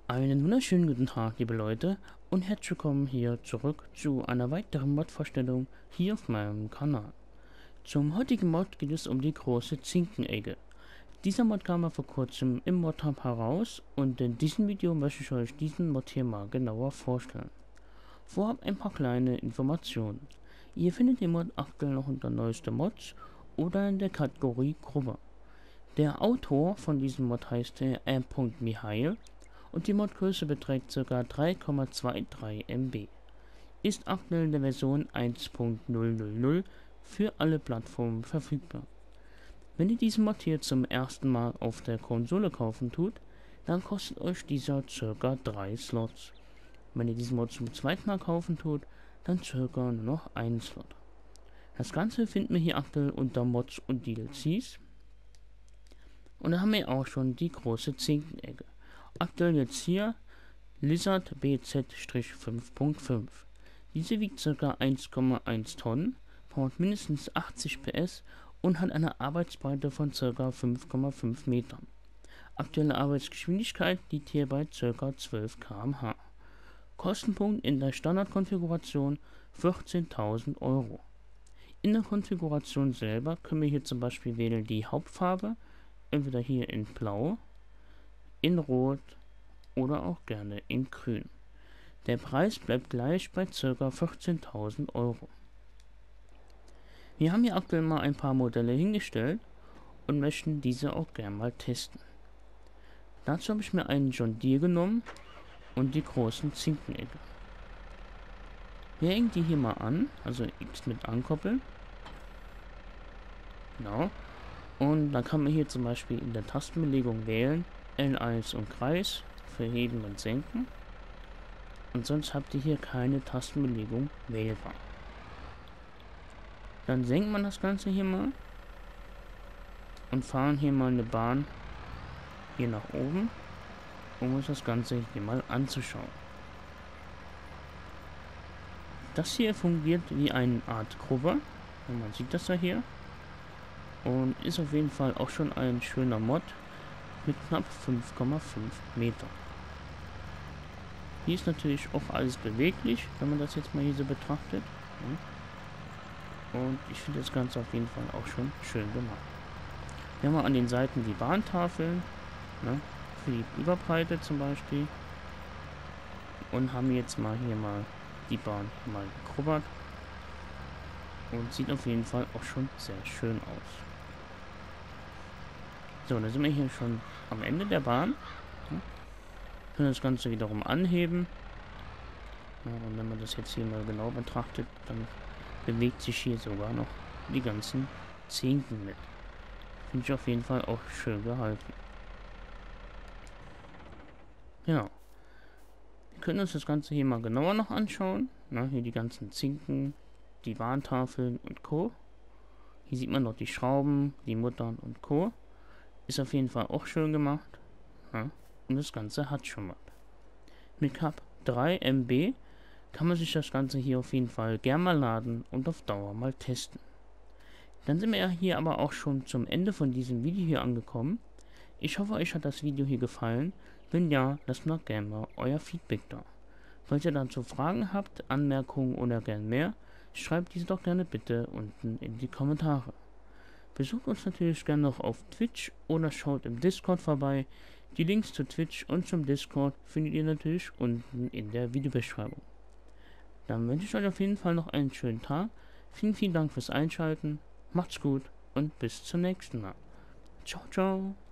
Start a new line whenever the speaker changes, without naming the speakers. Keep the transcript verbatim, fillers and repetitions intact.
Einen wunderschönen guten Tag, liebe Leute, und herzlich willkommen hier zurück zu einer weiteren Mod-Vorstellung hier auf meinem Kanal. Zum heutigen Mod geht es um die große Zinkenegge. Dieser Mod kam mal vor kurzem im Mod-Hub heraus und in diesem Video möchte ich euch diesen Mod hier mal genauer vorstellen. Vorab ein paar kleine Informationen. Ihr findet den Mod aktuell noch unter neueste Mods oder in der Kategorie Gruppe. Der Autor von diesem Mod heißt R. Mihail. Und die Modgröße beträgt ca. drei Komma dreiundzwanzig Megabyte. Ist aktuell in der Version eins Punkt null null null für alle Plattformen verfügbar. Wenn ihr diesen Mod hier zum ersten Mal auf der Konsole kaufen tut, dann kostet euch dieser ca. drei Slots. Wenn ihr diesen Mod zum zweiten Mal kaufen tut, dann ca. nur noch einen Slot. Das Ganze finden wir hier aktuell unter Mods und D L Cs. Und da haben wir auch schon die große Zinkenegge. Aktuell jetzt hier Lizard B Z fünf Punkt fünf. Diese wiegt ca. eins Komma eins Tonnen, braucht mindestens achtzig P S und hat eine Arbeitsbreite von ca. fünf Komma fünf Metern. Aktuelle Arbeitsgeschwindigkeit liegt hier bei ca. zwölf Kilometer pro Stunde. Kostenpunkt in der Standardkonfiguration vierzehntausend Euro. In der Konfiguration selber können wir hier zum Beispiel wählen die Hauptfarbe, entweder hier in Blau, in Rot oder auch gerne in Grün. Der Preis bleibt gleich bei ca. vierzehntausend Euro. Wir haben hier aktuell mal ein paar Modelle hingestellt und möchten diese auch gerne mal testen. Dazu habe ich mir einen John Deere genommen und die großen Zinkenegge. Wir hängen die hier mal an, also X mit ankoppeln. Genau. Und dann kann man hier zum Beispiel in der Tastenbelegung wählen L eins und Kreis für Heben und Senken. Und sonst habt ihr hier keine Tastenbelegung wählbar. Dann senkt man das Ganze hier mal und fahren hier mal eine Bahn hier nach oben, um uns das Ganze hier mal anzuschauen. Das hier fungiert wie eine Art Grubber, und man sieht das ja hier, und ist auf jeden Fall auch schon ein schöner Mod mit knapp fünf Komma fünf Meter. Hier ist natürlich auch alles beweglich, wenn man das jetzt mal hier so betrachtet. Und ich finde das Ganze auf jeden Fall auch schon schön gemacht. Wir haben an den Seiten die Bahntafeln, ne, für die Überbreite zum Beispiel. Und haben jetzt mal hier mal die Bahn mal gegrubbert. Und sieht auf jeden Fall auch schon sehr schön aus. So, da sind wir hier schon am Ende der Bahn. Ja. Können das Ganze wiederum anheben. Ja, und wenn man das jetzt hier mal genau betrachtet, dann bewegt sich hier sogar noch die ganzen Zinken mit. Finde ich auf jeden Fall auch schön gehalten. Genau. Wir können uns das Ganze hier mal genauer noch anschauen. Na, hier die ganzen Zinken, die Warntafeln und Co. Hier sieht man noch die Schrauben, die Muttern und Co. Ist auf jeden Fall auch schön gemacht. Ja, und das Ganze hat schon was. Mit knapp drei Megabyte kann man sich das Ganze hier auf jeden Fall gerne mal laden und auf Dauer mal testen. Dann sind wir ja hier aber auch schon zum Ende von diesem Video hier angekommen. Ich hoffe, euch hat das Video hier gefallen. Wenn ja, lasst mir gerne mal euer Feedback da. Falls ihr dazu Fragen habt, Anmerkungen oder gern mehr, schreibt diese doch gerne bitte unten in die Kommentare. Besucht uns natürlich gerne noch auf Twitch oder schaut im Discord vorbei. Die Links zu Twitch und zum Discord findet ihr natürlich unten in der Videobeschreibung. Dann wünsche ich euch auf jeden Fall noch einen schönen Tag. Vielen, vielen Dank fürs Einschalten. Macht's gut und bis zum nächsten Mal. Ciao, ciao.